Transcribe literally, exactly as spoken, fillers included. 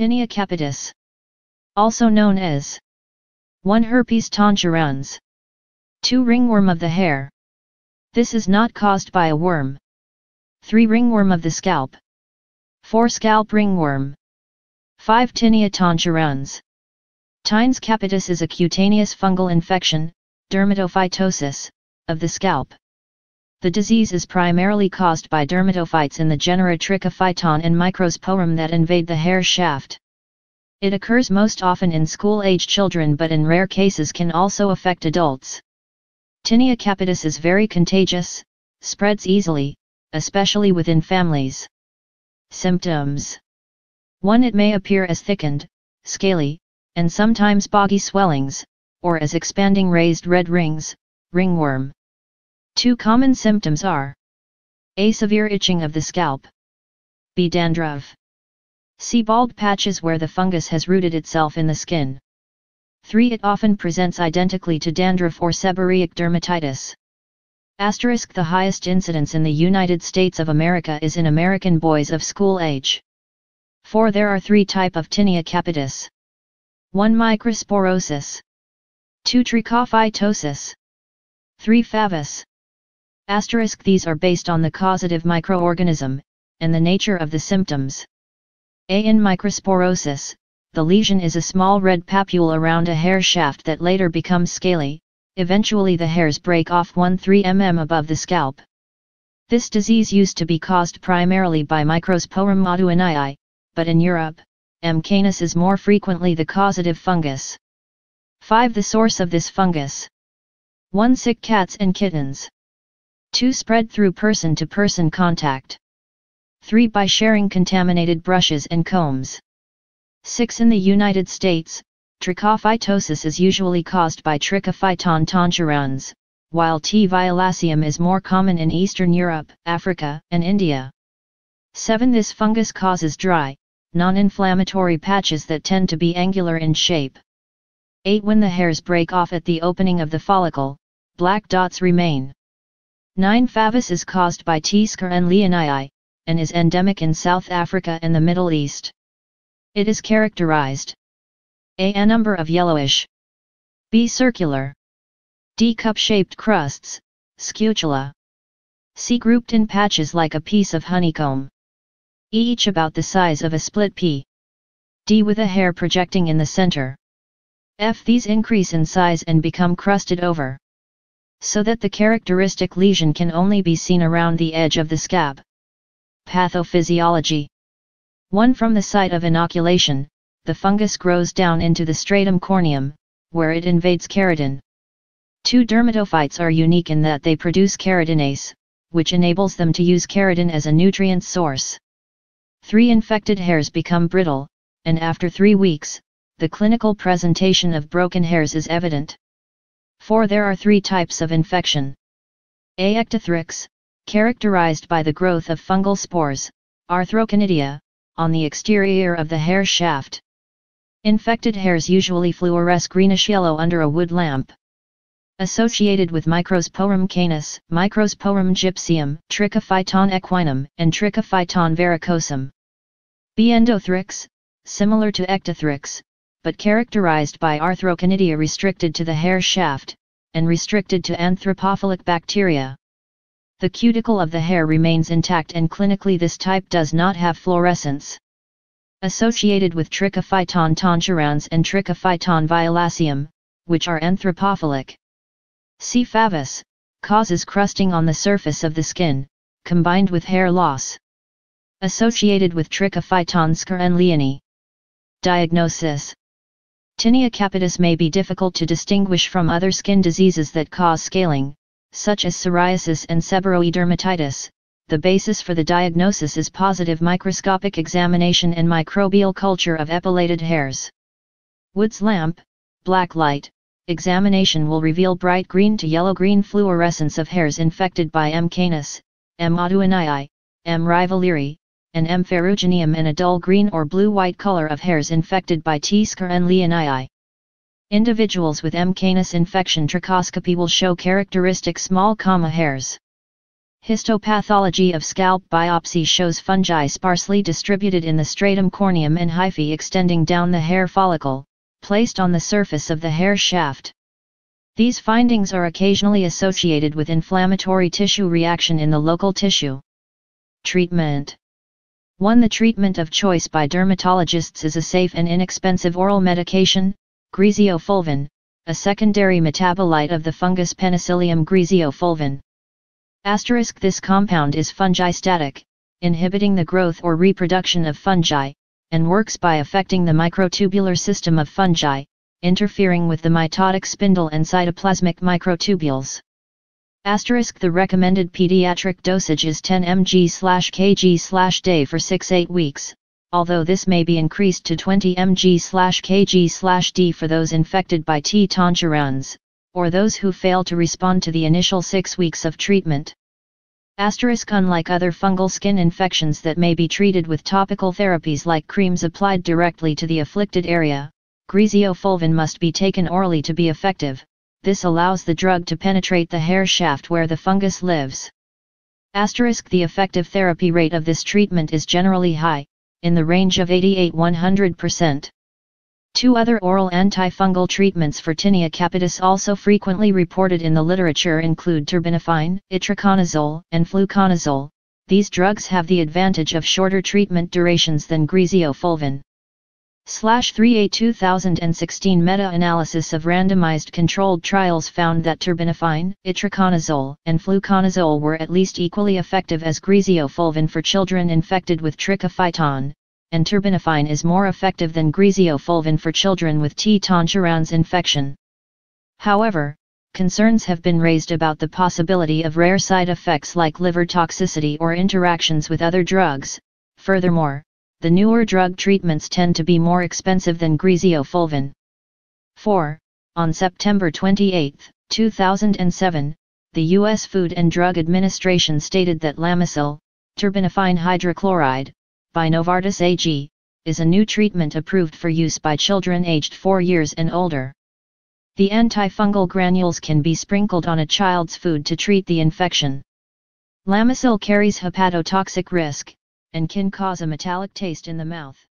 Tinea capitis. Also known as one. Herpes tonsurans. two. Ringworm of the hair. This is not caused by a worm. three. Ringworm of the scalp. four. Scalp ringworm. five. Tinea tonsurans. Tines capitis is a cutaneous fungal infection, dermatophytosis, of the scalp. The disease is primarily caused by dermatophytes in the genera Trichophyton and Microsporum that invade the hair shaft. It occurs most often in school-age children but in rare cases can also affect adults. Tinea capitis is very contagious, spreads easily, especially within families. Symptoms. one. It may appear as thickened, scaly, and sometimes boggy swellings, or as expanding raised red rings, ringworm. Two. Common symptoms are A. Severe itching of the scalp. B. Dandruff. C. Bald patches where the fungus has rooted itself in the skin. three. It often presents identically to dandruff or seborrheic dermatitis. Asterisk the highest incidence in the United States of America is in American boys of school age. four. There are three types of tinea capitis. one. Microsporosis. two. Trichophytosis. three. Favus. Asterisk these are based on the causative microorganism, and the nature of the symptoms. A. In microsporosis, the lesion is a small red papule around a hair shaft that later becomes scaly, eventually the hairs break off one to three millimeters above the scalp. This disease used to be caused primarily by Microsporum maudouinii, but in Europe, M. canis is more frequently the causative fungus. five. The source of this fungus. one. Sick cats and kittens. two. Spread through person-to-person contact. three. By sharing contaminated brushes and combs. six. In the United States, trichophytosis is usually caused by Trichophyton tonsurans, while T. violaceum is more common in Eastern Europe, Africa, and India. seven. This fungus causes dry, non-inflammatory patches that tend to be angular in shape. eight. When the hairs break off at the opening of the follicle, black dots remain. nine. Favus is caused by T. scurrlenii, and is endemic in South Africa and the Middle East. It is characterized A. A number of yellowish, B. circular, D. cup-shaped crusts, scutula, C. grouped in patches like a piece of honeycomb, E. each about the size of a split pea, D. with a hair projecting in the center, F. These increase in size and become crusted over, so that the characteristic lesion can only be seen around the edge of the scab. Pathophysiology. one. From the site of inoculation, the fungus grows down into the stratum corneum, where it invades keratin. two. Dermatophytes are unique in that they produce keratinase, which enables them to use keratin as a nutrient source. three. Infected hairs become brittle, and after three weeks, the clinical presentation of broken hairs is evident. four. There are three types of infection. A. Ectothrix, characterized by the growth of fungal spores, arthroconidia, on the exterior of the hair shaft. Infected hairs usually fluoresce greenish-yellow under a wood lamp. Associated with Microsporum canis, Microsporum gypsum, Trichophyton equinum, and Trichophyton varicosum. B. Endothrix, similar to Ectothrix, but characterized by arthroconidia restricted to the hair shaft, and restricted to anthropophilic bacteria. The cuticle of the hair remains intact and clinically this type does not have fluorescence. Associated with Trichophyton tonsurans and Trichophyton violaceum, which are anthropophilic. C. Favus, causes crusting on the surface of the skin, combined with hair loss. Associated with Trichophyton scurrlenii. Diagnosis. Tinea capitis may be difficult to distinguish from other skin diseases that cause scaling, such as psoriasis and seborrheic dermatitis. The basis for the diagnosis is positive microscopic examination and microbial culture of epilated hairs. Wood's lamp, black light, examination will reveal bright green to yellow-green fluorescence of hairs infected by M. canis, M. maudouinii, M. rivaleri, and M. ferrugineum and a dull green or blue-white color of hairs infected by T. scurrlenii. Individuals with M. canis infection trichoscopy will show characteristic small comma hairs. Histopathology of scalp biopsy shows fungi sparsely distributed in the stratum corneum and hyphae extending down the hair follicle, placed on the surface of the hair shaft. These findings are occasionally associated with inflammatory tissue reaction in the local tissue. Treatment. one. The treatment of choice by dermatologists is a safe and inexpensive oral medication, griseofulvin, a secondary metabolite of the fungus Penicillium griseofulvin. Asterisk This compound is fungistatic, inhibiting the growth or reproduction of fungi, and works by affecting the microtubular system of fungi, interfering with the mitotic spindle and cytoplasmic microtubules. Asterisk The recommended pediatric dosage is ten milligrams per kilogram per day for six to eight weeks, although this may be increased to twenty milligrams per kilogram per day for those infected by T. tonsurans, or those who fail to respond to the initial six weeks of treatment. Asterisk Unlike other fungal skin infections that may be treated with topical therapies like creams applied directly to the afflicted area, griseofulvin must be taken orally to be effective. This allows the drug to penetrate the hair shaft where the fungus lives. Asterisk The effective therapy rate of this treatment is generally high, in the range of eighty-eight to one hundred percent. Two other oral antifungal treatments for tinea capitis also frequently reported in the literature include terbinafine, itraconazole, and fluconazole. These drugs have the advantage of shorter treatment durations than griseofulvin. Slash three A two thousand sixteen meta-analysis of randomized controlled trials found that terbinafine, itraconazole, and fluconazole were at least equally effective as griseofulvin for children infected with trichophyton, and terbinafine is more effective than griseofulvin for children with T. tonsurans infection. However, concerns have been raised about the possibility of rare side effects like liver toxicity or interactions with other drugs. Furthermore, the newer drug treatments tend to be more expensive than griseofulvin. four. On September twenty-eighth, two thousand seven, the U S Food and Drug Administration stated that Lamisil, terbinafine hydrochloride, by Novartis A G, is a new treatment approved for use by children aged four years and older. The antifungal granules can be sprinkled on a child's food to treat the infection. Lamisil carries hepatotoxic risk, and can cause a metallic taste in the mouth.